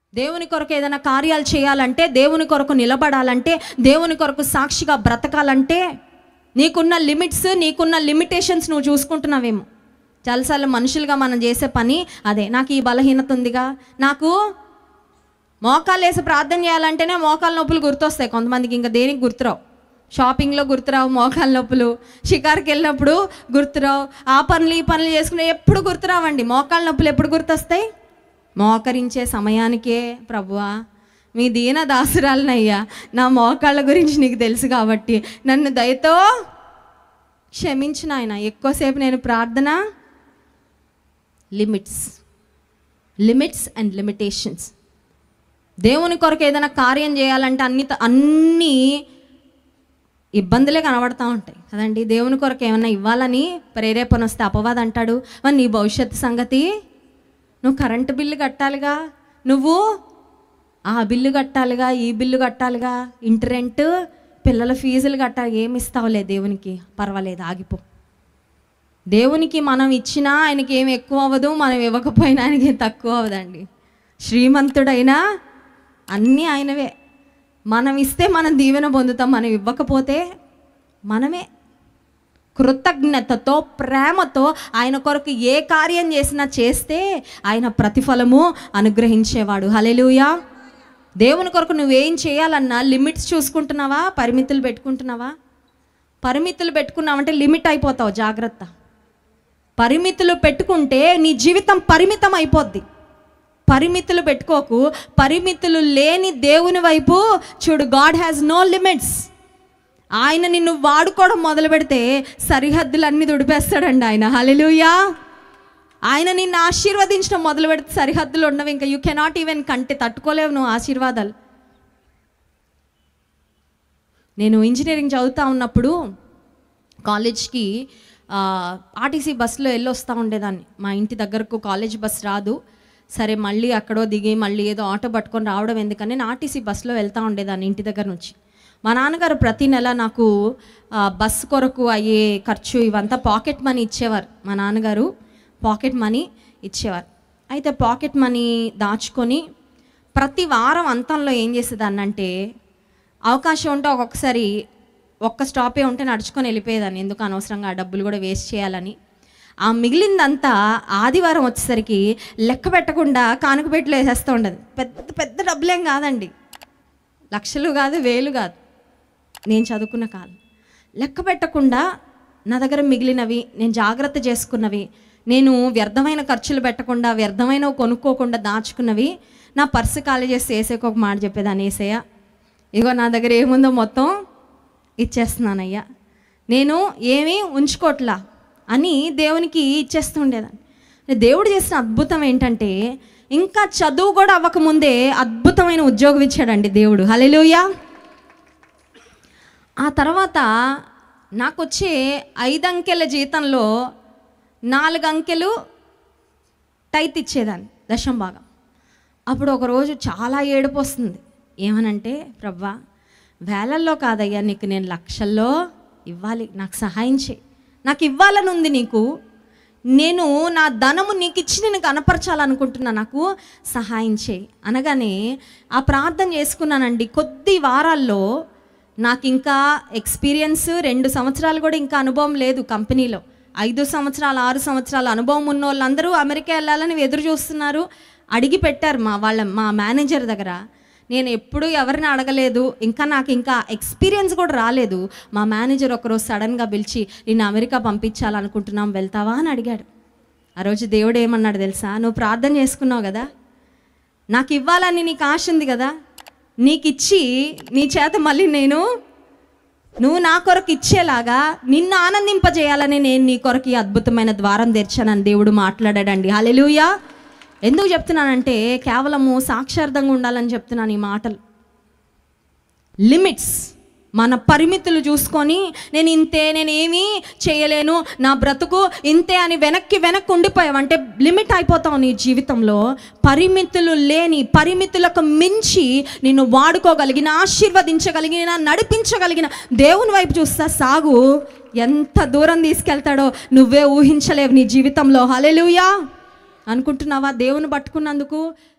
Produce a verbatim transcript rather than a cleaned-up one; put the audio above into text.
దేవుని కొరకు ఏదైనా కార్యాలు చేయాలంటే, దేవుని కొరకు నిలబడాలంటే, దేవుని కొరకు సాక్షిగా బ్రతకాలంటే నీకున్న లిమిట్స్, నీకున్న లిమిటేషన్స్ నువ్వు చూసుకుంటున్నావేమో. చాలాసార్లు మనుషులుగా మనం చేసే పని అదే. నాకు ఈ బలహీనత ఉందిగా, నాకు మోకాళ్ళు వేసి ప్రార్థన చేయాలంటేనే మోకాళ్ళ నొప్పులు గుర్తొస్తాయి కొంతమందికి, ఇంకా దేనికి గుర్తురావు. షాపింగ్లో గుర్తురావు మోకాళ్ళ నొప్పులు, షికార్కి వెళ్ళినప్పుడు గుర్తురావు, ఆ పనులు ఈ పనులు చేసుకునే ఎప్పుడు గుర్తురావండి. మోకాళ్ళ నొప్పులు ఎప్పుడు గుర్తొస్తాయి? మోకరించే సమయానికే ప్రభువా మీ దీన దాసురాలనయ్యా, నా మోకాళ్ళ గురించి నీకు తెలుసు కాబట్టి నన్ను దయతో క్షమించిన ఆయన. ఎక్కువసేపు నేను ప్రార్థన లిమిట్స్ లిమిట్స్ అండ్ లిమిటేషన్స్. దేవుని కొరకు ఏదైనా కార్యం చేయాలంటే అన్ని అన్నీ ఇబ్బందులే కనబడతా ఉంటాయి కదండి. దేవుని కొరకు ఏమన్నా ఇవ్వాలని ప్రేరేపణ వస్తే అపవాదం అంటాడు, మరి నీ భవిష్యత్తు సంగతి, నువ్వు కరెంటు బిల్లు కట్టాలిగా, నువ్వు ఆ బిల్లు కట్టాలిగా, ఈ బిల్లు కట్టాలిగా, ఇంటి రెంట్, పిల్లల ఫీజులు కట్టాలి, ఏమి ఇస్తావులే దేవునికి, పర్వాలేదు ఆగిపో. దేవునికి మనం ఇచ్చినా ఆయనకి ఏమి ఎక్కువ అవ్వదు, మనం ఇవ్వకపోయినా ఆయనకి తక్కువ అవ్వదండి. శ్రీమంతుడైనా అన్నీ ఆయనవే. మనం ఇస్తే మనం దీవెన పొందుతాం, మనం ఇవ్వకపోతే మనమే. కృతజ్ఞతతో ప్రేమతో ఆయన కొరకు ఏ కార్యం చేసినా చేస్తే ఆయన ప్రతిఫలము అనుగ్రహించేవాడు. హల్లెలూయా. దేవుని కొరకు నువ్వేం చేయాలన్నా లిమిట్స్ చూసుకుంటున్నావా, పరిమితులు పెట్టుకుంటున్నావా? పరిమితులు పెట్టుకున్నావంటే లిమిట్ అయిపోతావు, జాగ్రత్త. పరిమితులు పెట్టుకుంటే నీ జీవితం పరిమితం అయిపోద్ది. పరిమితులు పెట్టుకోకు, పరిమితులు లేని దేవుని వైపు చూడు. God has no limits. ఆయన నిన్ను వాడుకోవడం మొదలు పెడితే సరిహద్దులన్నీ దుడిపేస్తాడండి ఆయన. హల్లెలూయా. ఆయన నిన్ను ఆశీర్వదించడం మొదలు పెడితే సరిహద్దులు ఉండవు, ఇంకా యూ కెనాట్ ఈవెన్ కంటే తట్టుకోలేవు నువ్వు ఆశీర్వాదాలు. నేను ఇంజనీరింగ్ చదువుతూ ఉన్నప్పుడు కాలేజ్కి ఆర్టీసీ బస్సులో వెళ్ళి వస్తూ ఉండేదాన్ని. మా ఇంటి దగ్గరకు కాలేజ్ బస్ రాదు, సరే మళ్ళీ అక్కడో దిగి మళ్ళీ ఏదో ఆటో పట్టుకొని రావడం ఎందుకని నేను ఆర్టీసీ బస్సులో వెళ్తూ ఉండేదాన్ని ఇంటి దగ్గర నుంచి. మా నాన్నగారు ప్రతి నెల నాకు బస్సు కొరకు అయ్యే ఖర్చు ఇవంతా పాకెట్ మనీ ఇచ్చేవారు. మా నాన్నగారు పాకెట్ మనీ ఇచ్చేవారు. అయితే పాకెట్ మనీ దాచుకొని ప్రతి వారం అంతంలో ఏం చేసేదాన్ని అంటే, అవకాశం ఉంటే ఒక్కొక్కసారి ఒక్క స్టాపే ఉంటే నడుచుకొని వెళ్ళిపోయేదాన్ని, ఎందుకు అనవసరంగా ఆ డబ్బులు కూడా వేస్ట్ చేయాలని. ఆ మిగిలిందంతా ఆదివారం వచ్చేసరికి లెక్క పెట్టకుండా కానుకపెట్టలో వేసేస్తూ ఉండదు. పెద్ద పెద్ద డబ్బులేం కాదండి, లక్షలు కాదు, వేలు కాదు, నేను చదువుకున్న కాలం. లెక్క పెట్టకుండా నా దగ్గర మిగిలినవి, నేను జాగ్రత్త చేసుకున్నవి, నేను వ్యర్థమైన ఖర్చులు పెట్టకుండా వ్యర్థమైనవి కొనుక్కోకుండా దాచుకున్నవి నా పర్సు ఖాళీ చేసి వేసేకి ఒక మాట చెప్పేదాన్ని, వేసేయ ఇగో నా దగ్గర ఏముందో మొత్తం ఇచ్చేస్తున్నానయ్యా, నేను ఏమీ ఉంచుకోట్లా అని దేవునికి ఇచ్చేస్తూ ఉండేదాన్ని. దేవుడు చేసిన అద్భుతం ఏంటంటే, ఇంకా చదువు కూడా అవ్వకముందే అద్భుతమైన ఉద్యోగం ఇచ్చాడండి దేవుడు. హల్లెలూయా. ఆ తర్వాత నాకు వచ్చే ఐదు అంకెల జీతంలో నాలుగు అంకెలు టైత్ ఇచ్చేదాన్ని, దశం భాగం. అప్పుడు ఒకరోజు చాలా ఏడుపు వస్తుంది. ఏమనంటే, ప్రభువా వేలల్లో కాదయ్యా, నీకు నేను లక్షల్లో ఇవ్వాలి, నాకు సహాయం చేయి, నాకు ఇవ్వాలని ఉంది నీకు, నేను నా ధనము నీకు ఇచ్చి నేను కనపరచాలనుకుంటున్నా, నాకు సహాయం చేయి అనగానే ఆ ప్రార్థన చేసుకున్నానండి. కొద్ది వారాల్లో నాకు ఇంకా ఎక్స్పీరియన్స్, రెండు సంవత్సరాలు కూడా ఇంకా అనుభవం లేదు కంపెనీలో. ఐదు సంవత్సరాలు ఆరు సంవత్సరాల అనుభవం ఉన్న వాళ్ళందరూ అమెరికా వెళ్ళాలని ఎదురు చూస్తున్నారు. అడిగి పెట్టారు మా వాళ్ళ మా మేనేజర్ దగ్గర. నేను ఎప్పుడూ ఎవరిని అడగలేదు, ఇంకా నాకు ఇంకా ఎక్స్పీరియన్స్ కూడా రాలేదు. మా మేనేజర్ ఒకరోజు సడన్గా పిలిచి, నేను అమెరికా పంపించాలనుకుంటున్నాం, వెళ్తావా అని అడిగాడు. ఆ రోజు దేవుడు ఏమన్నాడు తెలుసా, నువ్వు ప్రార్థన చేసుకున్నావు కదా, నాకు ఇవ్వాలని నీకు ఆశ ఉంది కదా, నీకు ఇచ్చి నీ చేత మళ్ళీ నేను నువ్వు నా కొరకు ఇచ్చేలాగా నిన్ను ఆనందింపజేయాలని నేను నీ కొరకు ఈ అద్భుతమైన ద్వారం తెరిచానని దేవుడు మాట్లాడాడండి. హల్లెలూయా. ఎందుకు చెప్తున్నానంటే, కేవలము సాక్షార్థంగా ఉండాలని చెప్తున్నాను ఈ మాటలు. లిమిట్స్, మన పరిమితులు చూసుకొని నేను ఇంతే, నేను ఏమీ చేయలేను, నా బ్రతుకు ఇంతే అని వెనక్కి వెనక్కి ఉండిపోయావంటే లిమిట్ అయిపోతావు నీ జీవితంలో. పరిమితులు లేని, పరిమితులకు మించి నిన్ను వాడుకోగలిగిన, ఆశీర్వదించగలిగిన, నడిపించగలిగిన దేవుని వైపు చూస్తా సాగు. ఎంత దూరం తీసుకెళ్తాడో నువ్వే ఊహించలేవు నీ జీవితంలో. హల్లెలూయా. అనుకుంటున్నావా దేవుని పట్టుకున్నందుకు